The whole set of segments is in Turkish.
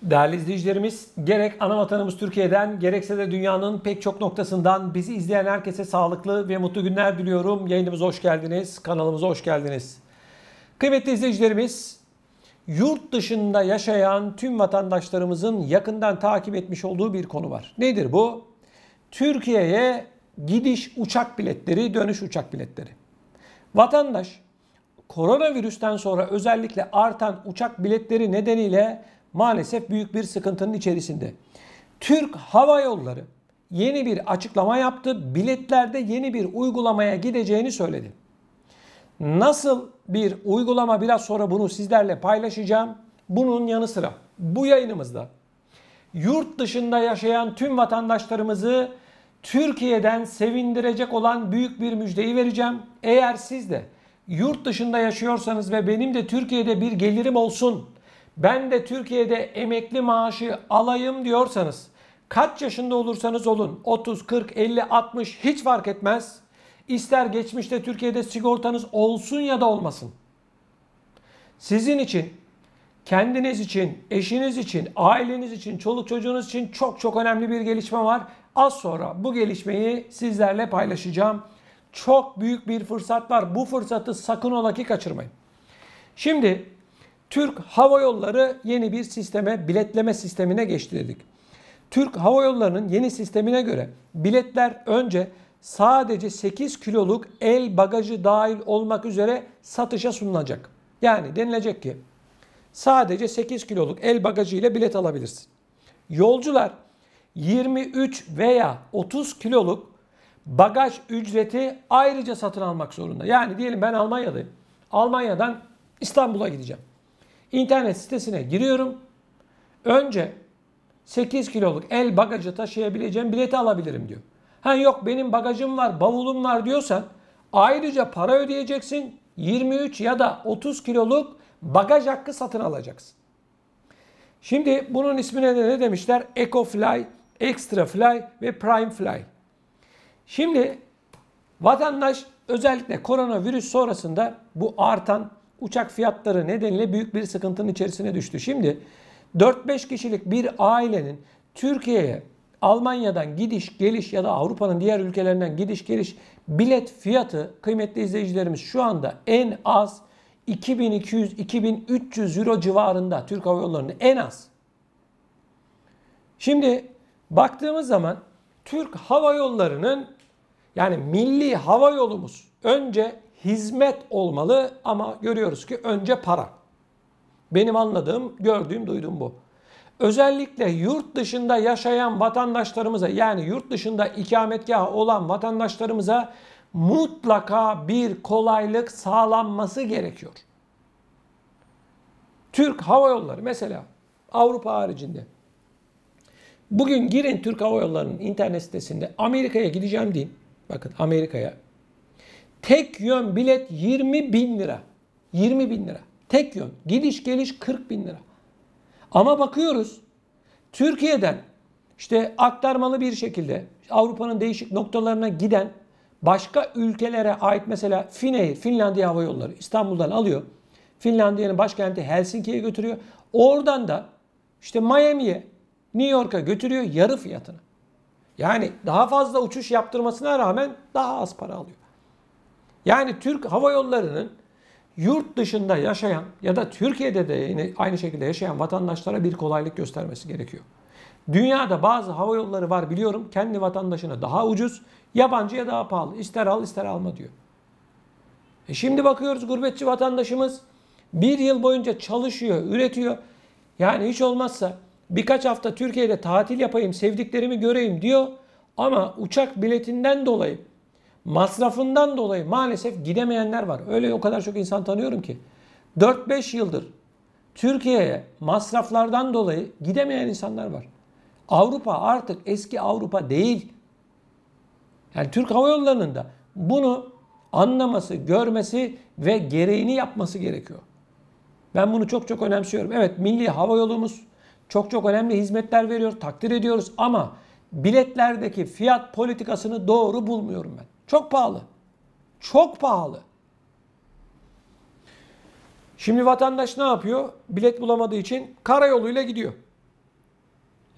Değerli izleyicilerimiz, gerek ana vatanımız Türkiye'den gerekse de dünyanın pek çok noktasından bizi izleyen herkese sağlıklı ve mutlu günler diliyorum. Yayınımıza hoş geldiniz, kanalımıza hoş geldiniz. Kıymetli izleyicilerimiz, yurt dışında yaşayan tüm vatandaşlarımızın yakından takip etmiş olduğu bir konu var. Nedir bu? Türkiye'ye gidiş uçak biletleri, dönüş uçak biletleri. Vatandaş koronavirüsten sonra özellikle artan uçak biletleri nedeniyle maalesef büyük bir sıkıntının içerisinde. Türk Hava Yolları yeni bir açıklama yaptı. Biletlerde yeni bir uygulamaya gideceğini söyledi. Nasıl bir uygulama, biraz sonra bunu sizlerle paylaşacağım. Bunun yanı sıra bu yayınımızda yurt dışında yaşayan tüm vatandaşlarımızı Türkiye'den sevindirecek olan büyük bir müjdeyi vereceğim. Eğer siz de yurt dışında yaşıyorsanız ve benim de Türkiye'de bir gelirim olsun, ben de Türkiye'de emekli maaşı alayım diyorsanız, kaç yaşında olursanız olun, 30, 40, 50, 60 hiç fark etmez. İster geçmişte Türkiye'de sigortanız olsun ya da olmasın. Sizin için, kendiniz için, eşiniz için, aileniz için, çoluk çocuğunuz için çok çok önemli bir gelişme var. Az sonra bu gelişmeyi sizlerle paylaşacağım. Çok büyük bir fırsat var. Bu fırsatı sakın ola ki kaçırmayın. Şimdi Türk Hava Yolları yeni bir sisteme, biletleme sistemine geçti dedik. Türk Hava Yolları'nın yeni sistemine göre biletler önce sadece 8 kiloluk el bagajı dahil olmak üzere satışa sunulacak. Yani denilecek ki sadece 8 kiloluk el bagajı ile bilet alabilirsin. Yolcular 23 veya 30 kiloluk bagaj ücreti ayrıca satın almak zorunda. Yani diyelim ben Almanya'dayım. Almanya'dan İstanbul'a gideceğim. İnternet sitesine giriyorum. Önce 8 kiloluk el bagajı taşıyabileceğim bileti alabilirim diyor. Ha yok benim bagajım var, bavulum var diyorsan ayrıca para ödeyeceksin. 23 ya da 30 kiloluk bagaj hakkı satın alacaksın. Şimdi bunun ismine de ne demişler? EcoFly, ExtraFly ve PrimeFly. Şimdi vatandaş özellikle koronavirüs sonrasında bu artan uçak fiyatları nedeniyle büyük bir sıkıntının içerisine düştü. Şimdi 4-5 kişilik bir ailenin Türkiye'ye Almanya'dan gidiş geliş ya da Avrupa'nın diğer ülkelerinden gidiş geliş bilet fiyatı, kıymetli izleyicilerimiz, şu anda en az 2200-2300 euro civarında Türk Hava Yolları'nda en az. Şimdi baktığımız zaman Türk Hava Yolları'nın, yani milli hava yolumuz önce hizmet olmalı ama görüyoruz ki önce para. Benim anladığım, gördüğüm, duyduğum bu. Özellikle yurt dışında yaşayan vatandaşlarımıza, yani yurt dışında ikametgahı olan vatandaşlarımıza mutlaka bir kolaylık sağlanması gerekiyor. Türk Hava Yolları mesela Avrupa haricinde. Bugün girin Türk Hava Yolları'nın internet sitesinde, Amerika'ya gideceğim deyin. Bakın Amerika'ya. Tek yön bilet 20 bin lira. 20 bin lira. Tek yön. Gidiş geliş 40 bin lira. Ama bakıyoruz Türkiye'den işte aktarmalı bir şekilde Avrupa'nın değişik noktalarına giden başka ülkelere ait, mesela Finnair, Finlandiya Hava Yolları İstanbul'dan alıyor. Finlandiya'nın başkenti Helsinki'ye götürüyor. Oradan da işte Miami'ye, New York'a götürüyor yarı fiyatına. Yani daha fazla uçuş yaptırmasına rağmen daha az para alıyor. Yani Türk Hava Yolları'nın yurt dışında yaşayan ya da Türkiye'de de yine aynı şekilde yaşayan vatandaşlara bir kolaylık göstermesi gerekiyor. Dünyada bazı hava yolları var biliyorum, kendi vatandaşına daha ucuz, yabancıya daha pahalı. İster al ister alma diyor. Şimdi bakıyoruz gurbetçi vatandaşımız bir yıl boyunca çalışıyor, üretiyor. Yani hiç olmazsa birkaç hafta Türkiye'de tatil yapayım, sevdiklerimi göreyim diyor. Ama uçak biletinden dolayı, masrafından dolayı maalesef gidemeyenler var. Öyle o kadar çok insan tanıyorum ki. 4-5 yıldır Türkiye'ye masraflardan dolayı gidemeyen insanlar var. Avrupa artık eski Avrupa değil. Yani Türk Hava Yolları'nın da bunu anlaması, görmesi ve gereğini yapması gerekiyor. Ben bunu çok çok önemsiyorum. Evet, milli hava yolumuz çok çok önemli hizmetler veriyor, takdir ediyoruz ama biletlerdeki fiyat politikasını doğru bulmuyorum ben. Çok pahalı. Çok pahalı. Şimdi vatandaş ne yapıyor? Bilet bulamadığı için karayoluyla gidiyor.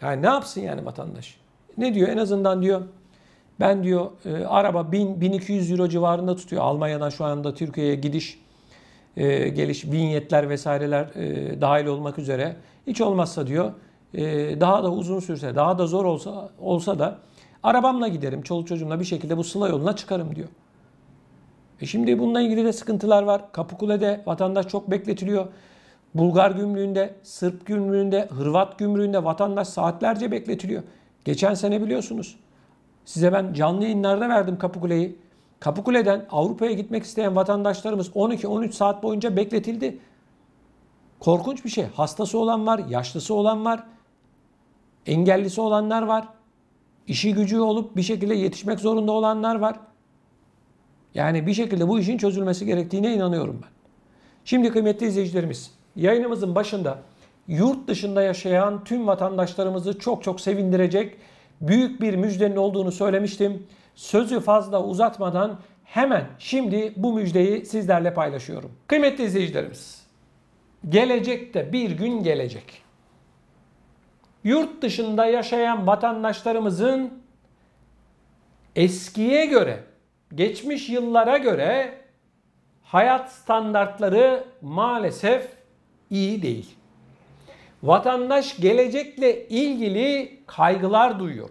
Yani ne yapsın yani vatandaş? Ne diyor? En azından diyor ben diyor araba 1000-1200 euro civarında tutuyor. Almanya'dan şu anda Türkiye'ye gidiş, geliş, vinyetler vesaireler dahil olmak üzere. Hiç olmazsa diyor daha da uzun sürse, daha da zor olsa da arabamla giderim. Çoluk çocuğumla bir şekilde bu Sıla yoluna çıkarım diyor. Şimdi bununla ilgili de sıkıntılar var. Kapıkule'de vatandaş çok bekletiliyor. Bulgar gümrüğünde, Sırp gümrüğünde, Hırvat gümrüğünde vatandaş saatlerce bekletiliyor. Geçen sene biliyorsunuz. Size ben canlı yayınlarda verdim Kapıkule'yi. Kapıkule'den Avrupa'ya gitmek isteyen vatandaşlarımız 12-13 saat boyunca bekletildi. Korkunç bir şey. Hastası olan var, yaşlısı olan var, engellisi olanlar var. İşi gücü olup bir şekilde yetişmek zorunda olanlar var. Yani bir şekilde bu işin çözülmesi gerektiğine inanıyorum ben. Şimdi kıymetli izleyicilerimiz, yayınımızın başında yurt dışında yaşayan tüm vatandaşlarımızı çok çok sevindirecek büyük bir müjdenin olduğunu söylemiştim. Sözü fazla uzatmadan hemen şimdi bu müjdeyi sizlerle paylaşıyorum. Kıymetli izleyicilerimiz, gelecekte bir gün gelecek. Yurt dışında yaşayan vatandaşlarımızın eskiye göre, geçmiş yıllara göre hayat standartları maalesef iyi değil. Vatandaş gelecekle ilgili kaygılar duyuyor.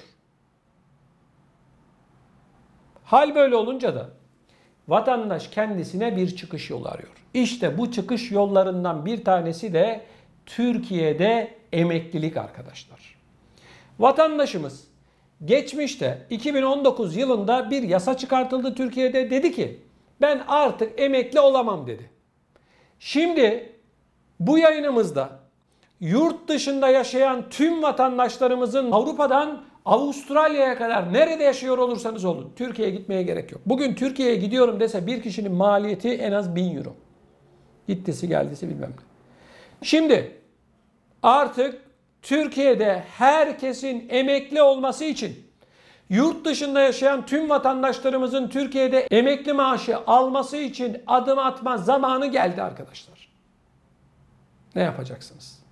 Hal böyle olunca da vatandaş kendisine bir çıkış yolu arıyor. İşte bu çıkış yollarından bir tanesi de Türkiye'de emeklilik arkadaşlar. Vatandaşımız geçmişte 2019 yılında bir yasa çıkartıldı Türkiye'de, dedi ki ben artık emekli olamam dedi. Şimdi bu yayınımızda yurt dışında yaşayan tüm vatandaşlarımızın Avrupa'dan Avustralya'ya kadar nerede yaşıyor olursanız olun Türkiye'ye gitmeye gerek yok. Bugün Türkiye'ye gidiyorum dese bir kişinin maliyeti en az 1000 euro. Gittisi geldisi bilmem ne. Şimdi artık Türkiye'de herkesin emekli olması için yurt dışında yaşayan tüm vatandaşlarımızın Türkiye'de emekli maaşı alması için adım atma zamanı geldi arkadaşlar. Ne yapacaksınız?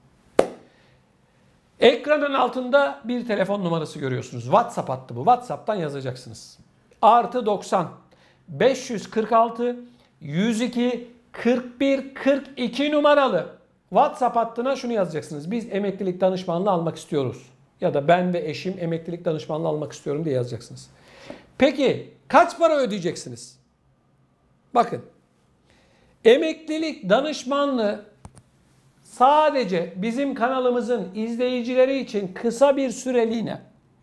Ekranın altında bir telefon numarası görüyorsunuz. WhatsApp hattı bu. WhatsApp'tan yazacaksınız. +90 546 102 41 42 numaralı WhatsApp hattına şunu yazacaksınız. Biz emeklilik danışmanlığı almak istiyoruz. Ya da ben ve eşim emeklilik danışmanlığı almak istiyorum diye yazacaksınız. Peki kaç para ödeyeceksiniz? Bakın. Emeklilik danışmanlığı sadece bizim kanalımızın izleyicileri için kısa bir süreliğine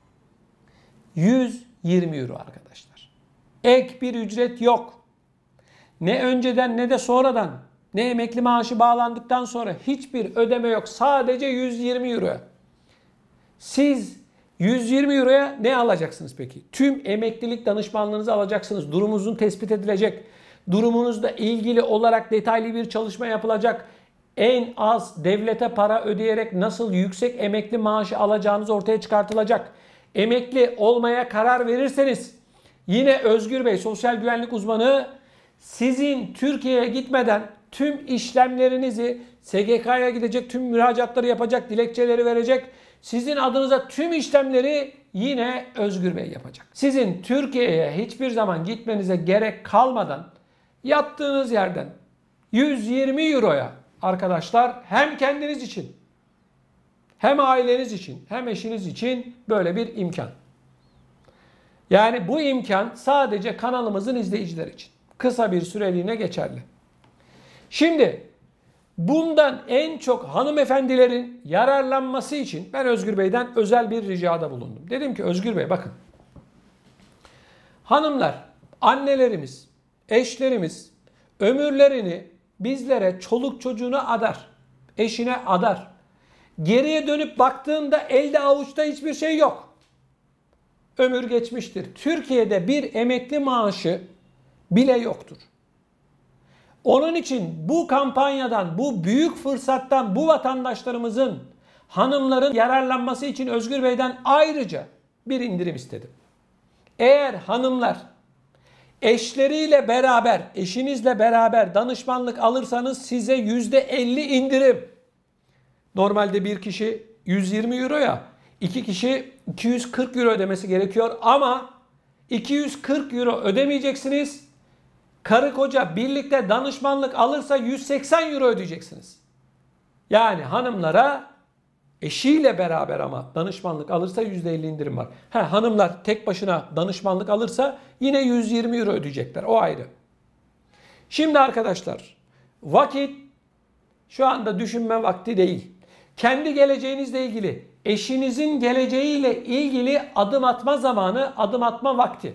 120 euro arkadaşlar. Ek bir ücret yok. Ne önceden ne de sonradan, ne emekli maaşı bağlandıktan sonra hiçbir ödeme yok. Sadece 120 euro. Siz 120 euroya ne alacaksınız peki? Tüm emeklilik danışmanlığınızı alacaksınız. Durumunuzun tespit edilecek. Durumunuzla ilgili olarak detaylı bir çalışma yapılacak. En az devlete para ödeyerek nasıl yüksek emekli maaşı alacağınız ortaya çıkartılacak. Emekli olmaya karar verirseniz yine Özgür Bey, sosyal güvenlik uzmanı, sizin Türkiye'ye gitmeden tüm işlemlerinizi, SGK'ya gidecek, tüm müracaatları yapacak, dilekçeleri verecek. Sizin adınıza tüm işlemleri yine Özgür Bey yapacak. Sizin Türkiye'ye hiçbir zaman gitmenize gerek kalmadan yattığınız yerden 120 euroya arkadaşlar hem kendiniz için hem aileniz için hem eşiniz için böyle bir imkan. Yani bu imkan sadece kanalımızın izleyicileri için. Kısa bir süreliğine geçerli. Şimdi bundan en çok hanımefendilerin yararlanması için ben Özgür Bey'den özel bir ricada bulundum. Dedim ki Özgür Bey bakın. Hanımlar, annelerimiz, eşlerimiz ömürlerini bizlere, çoluk çocuğuna adar, eşine adar. Geriye dönüp baktığında elde avuçta hiçbir şey yok. Ömür geçmiştir. Türkiye'de bir emekli maaşı bile yoktur. Onun için bu kampanyadan, bu büyük fırsattan bu vatandaşlarımızın, hanımların yararlanması için Özgür Bey'den ayrıca bir indirim istedim. Eğer hanımlar eşleriyle beraber, eşinizle beraber danışmanlık alırsanız size %50 indirim. Normalde bir kişi 120 euro ya. İki kişi 240 euro ödemesi gerekiyor ama 240 euro ödemeyeceksiniz. Karı koca birlikte danışmanlık alırsa 180 euro ödeyeceksiniz. Yani hanımlara eşiyle beraber ama danışmanlık alırsa %50 indirim var. Hanımlar tek başına danışmanlık alırsa yine 120 euro ödeyecekler. O ayrı. Şimdi arkadaşlar, vakit şu anda düşünme vakti değil. Kendi geleceğinizle ilgili, eşinizin geleceğiyle ilgili adım atma zamanı, adım atma vakti.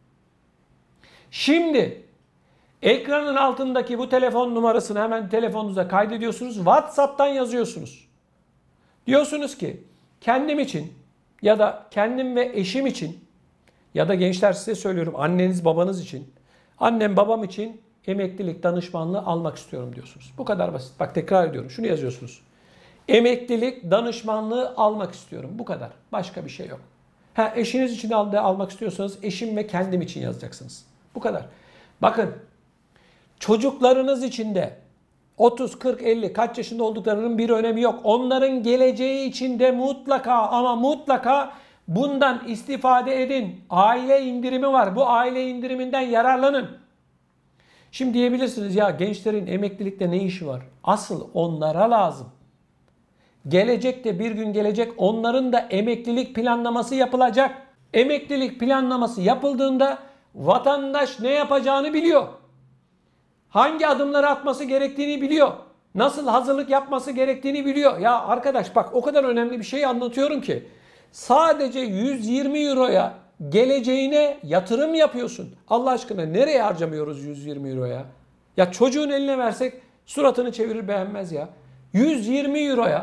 Şimdi ekranın altındaki bu telefon numarasını hemen telefonunuza kaydediyorsunuz. WhatsApp'tan yazıyorsunuz. Diyorsunuz ki kendim için ya da kendim ve eşim için ya da gençler size söylüyorum anneniz babanız için, annem babam için emeklilik danışmanlığı almak istiyorum diyorsunuz. Bu kadar basit. Bak tekrar ediyorum. Şunu yazıyorsunuz. Emeklilik danışmanlığı almak istiyorum. Bu kadar. Başka bir şey yok. Eşiniz için de almak istiyorsanız eşim ve kendim için yazacaksınız. Bu kadar. Bakın çocuklarınız için de 30, 40, 50 kaç yaşında olduklarının bir önemi yok. Onların geleceği için de mutlaka ama mutlaka bundan istifade edin. Aile indirimi var. Bu aile indiriminden yararlanın. Şimdi diyebilirsiniz ya gençlerin emeklilikte ne işi var? Asıl onlara lazım. Gelecekte bir gün gelecek onların da emeklilik planlaması yapılacak. Emeklilik planlaması yapıldığında vatandaş ne yapacağını biliyor. Hangi adımları atması gerektiğini biliyor. Nasıl hazırlık yapması gerektiğini biliyor. Ya arkadaş bak o kadar önemli bir şey anlatıyorum ki. Sadece 120 euroya geleceğine yatırım yapıyorsun. Allah aşkına nereye harcamıyoruz 120 euroya? Ya çocuğun eline versek suratını çevirir beğenmez ya. 120 euroya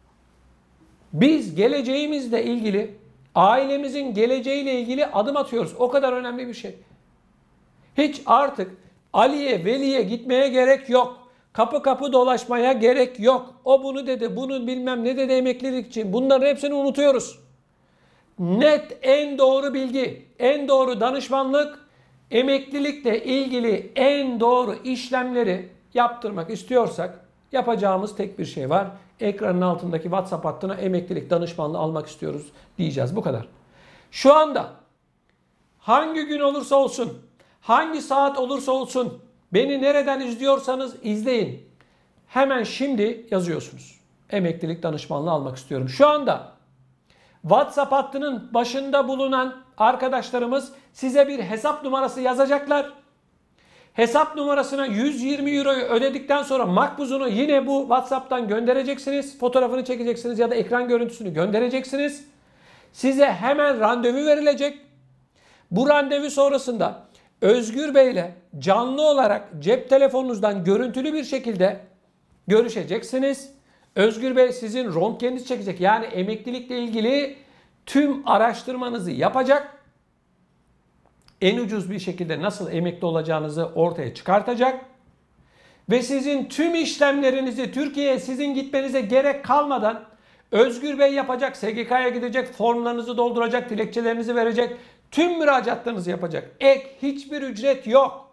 biz geleceğimizle ilgili, ailemizin geleceğiyle ilgili adım atıyoruz. O kadar önemli bir şey. Hiç artık Ali'ye, Veli'ye gitmeye gerek yok. Kapı kapı dolaşmaya gerek yok. O bunu dedi, bunu bilmem ne dedi emeklilik için. Bunların hepsini unutuyoruz. Net, en doğru bilgi, en doğru danışmanlık, emeklilikle ilgili en doğru işlemleri yaptırmak istiyorsak yapacağımız tek bir şey var. Ekranın altındaki WhatsApp hattına emeklilik danışmanlığı almak istiyoruz diyeceğiz. Bu kadar. Şu anda hangi gün olursa olsun, hangi saat olursa olsun, beni nereden izliyorsanız izleyin. Hemen şimdi yazıyorsunuz. Emeklilik danışmanlığı almak istiyorum. Şu anda WhatsApp hattının başında bulunan arkadaşlarımız size bir hesap numarası yazacaklar. Hesap numarasına 120 euroyu ödedikten sonra makbuzunu yine bu WhatsApp'tan göndereceksiniz. Fotoğrafını çekeceksiniz ya da ekran görüntüsünü göndereceksiniz. Size hemen randevu verilecek. Bu randevu sonrasında Özgür Bey ile canlı olarak cep telefonunuzdan görüntülü bir şekilde görüşeceksiniz. Özgür Bey sizin röntgeninizi çekecek. Yani emeklilikle ilgili tüm araştırmanızı yapacak. En ucuz bir şekilde nasıl emekli olacağınızı ortaya çıkartacak. Ve sizin tüm işlemlerinizi Türkiye'ye sizin gitmenize gerek kalmadan Özgür Bey yapacak. SGK'ya gidecek, formlarınızı dolduracak, dilekçelerinizi verecek. Tüm müracaatlarınızı yapacak. Ek hiçbir ücret yok.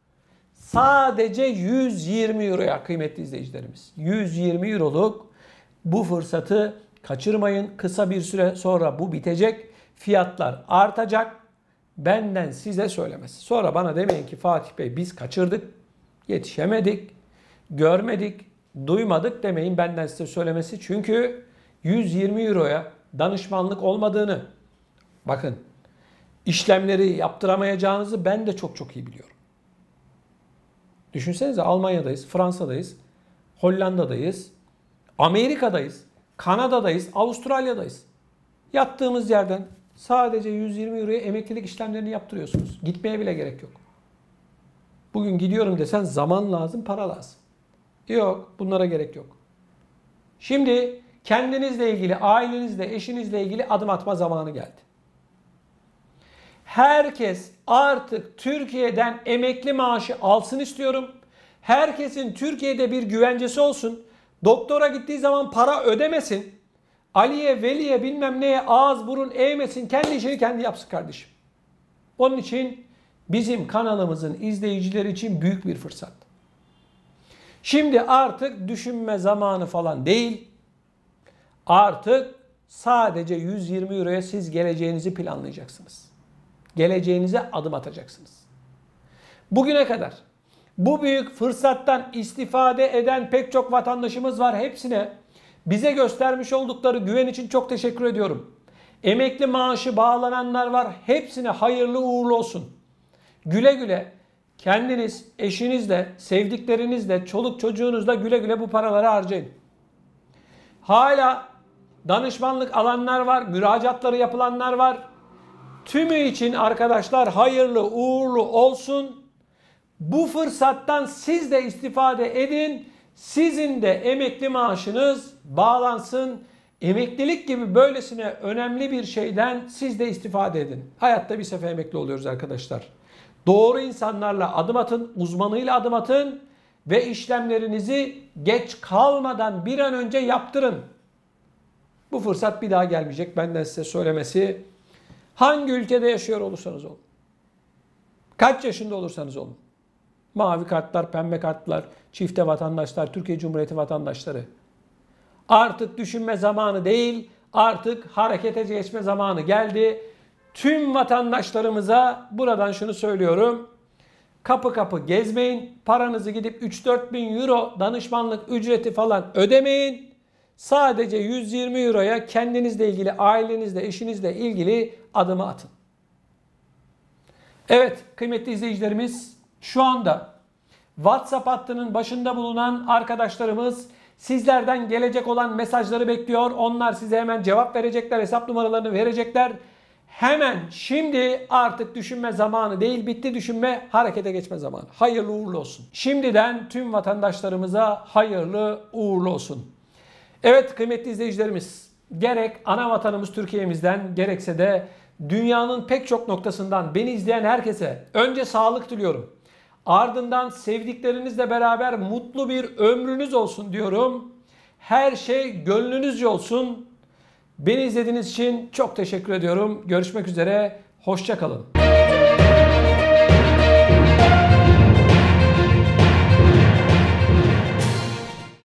Sadece 120 euroya kıymetli izleyicilerimiz. 120 euroluk bu fırsatı kaçırmayın. Kısa bir süre sonra bu bitecek. Fiyatlar artacak. Benden size söylemesi. Sonra bana demeyin ki Fatih Bey biz kaçırdık, yetişemedik, görmedik, duymadık demeyin benden size söylemesi. Çünkü 120 euroya danışmanlık olmadığını, bakın işlemleri yaptıramayacağınızı ben de çok iyi biliyorum. Düşünsenize Almanya'dayız, Fransa'dayız, Hollanda'dayız, Amerika'dayız, Kanada'dayız, Avustralya'dayız. Yattığımız yerden sadece 120 euroya emeklilik işlemlerini yaptırıyorsunuz. Gitmeye bile gerek yok. Bugün gidiyorum desen zaman lazım, para lazım. Yok, bunlara gerek yok. Şimdi kendinizle ilgili, ailenizle, eşinizle ilgili adım atma zamanı geldi. Herkes artık Türkiye'den emekli maaşı alsın istiyorum. Herkesin Türkiye'de bir güvencesi olsun. Doktora gittiği zaman para ödemesin. Ali'ye, Veli'ye bilmem neye ağız burun eğmesin. Kendi işini kendi yapsın kardeşim. Onun için bizim kanalımızın izleyicileri için büyük bir fırsat. Şimdi artık düşünme zamanı falan değil. Artık Sadece 120 euroya siz geleceğinizi planlayacaksınız. Geleceğinize adım atacaksınız. Bugüne kadar bu büyük fırsattan istifade eden pek çok vatandaşımız var. Hepsine bize göstermiş oldukları güven için çok teşekkür ediyorum. Emekli maaşı bağlananlar var. Hepsine hayırlı uğurlu olsun. Güle güle kendiniz, eşinizle, sevdiklerinizle, çoluk çocuğunuzla güle güle bu paraları harcayın. Hala danışmanlık alanlar var, müracaatları yapılanlar var. Tümü için arkadaşlar hayırlı uğurlu olsun. Bu fırsattan siz de istifade edin. Sizin de emekli maaşınız bağlansın. Emeklilik gibi böylesine önemli bir şeyden siz de istifade edin. Hayatta bir sefer emekli oluyoruz arkadaşlar. Doğru insanlarla adım atın, uzmanıyla adım atın ve işlemlerinizi geç kalmadan bir an önce yaptırın. Bu fırsat bir daha gelmeyecek. Benden size söylemesi. Hangi ülkede yaşıyor olursanız olun. Kaç yaşında olursanız olun. Mavi kartlar, pembe kartlar, çifte vatandaşlar, Türkiye Cumhuriyeti vatandaşları. Artık düşünme zamanı değil, artık harekete geçme zamanı geldi. Tüm vatandaşlarımıza buradan şunu söylüyorum. Kapı kapı gezmeyin. Paranızı gidip 3-4 bin euro danışmanlık ücreti falan ödemeyin. Sadece 120 euroya kendinizle ilgili, ailenizle, eşinizle ilgili adımı atın. Evet kıymetli izleyicilerimiz, şu anda WhatsApp hattının başında bulunan arkadaşlarımız sizlerden gelecek olan mesajları bekliyor. Onlar size hemen cevap verecekler, hesap numaralarını verecekler. Hemen şimdi artık düşünme zamanı değil, bitti düşünme, harekete geçme zamanı. Hayırlı uğurlu olsun. Şimdiden tüm vatandaşlarımıza hayırlı uğurlu olsun. Evet kıymetli izleyicilerimiz, gerek ana vatanımız Türkiye'mizden gerekse de dünyanın pek çok noktasından beni izleyen herkese önce sağlık diliyorum. Ardından sevdiklerinizle beraber mutlu bir ömrünüz olsun diyorum. Her şey gönlünüzce olsun. Beni izlediğiniz için çok teşekkür ediyorum. Görüşmek üzere. Hoşça kalın.